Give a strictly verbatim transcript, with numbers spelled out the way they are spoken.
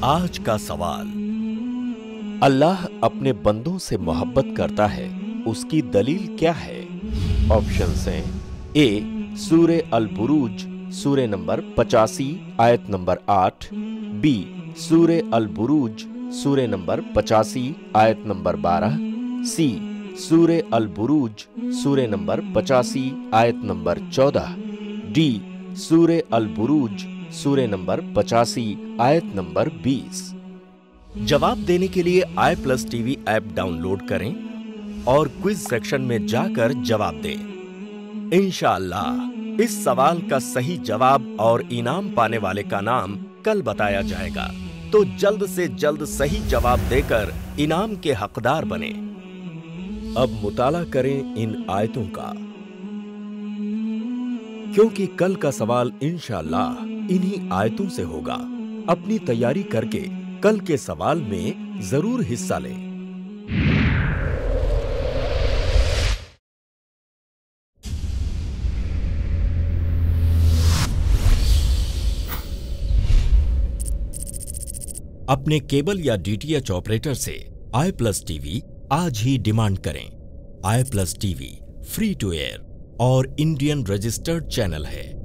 आज का सवाल। अल्लाह अपने बंदों से मोहब्बत करता है, उसकी दलील क्या है? ऑप्शंस हैं ए सूरे अल बुरूज सूरे नंबर पचासी आयत नंबर आठ, बी सूरे अल बुरूज सूरे नंबर पचासी आयत नंबर बारह, सी सूरे अल बुरूज सूरे नंबर पचासी आयत नंबर चौदह, डी सूरे अल बुरूज सूरे नंबर पचासी आयत नंबर बीस। जवाब देने के लिए I plus TV app download करें और क्विज सेक्शन में जाकर जवाब दें। इंशाअल्लाह इस सवाल का सही जवाब और इनाम पाने वाले का नाम कल बताया जाएगा, तो जल्द से जल्द सही जवाब देकर इनाम के हकदार बने। अब मुताला करें इन आयतों का, क्योंकि कल का सवाल इंशाअल्लाह इन्हीं आयतों से होगा। अपनी तैयारी करके कल के सवाल में जरूर हिस्सा लें। अपने केबल या डीटीएच ऑपरेटर से आई प्लस टीवी आज ही डिमांड करें। I plus TV free to air और इंडियन रजिस्टर्ड चैनल है।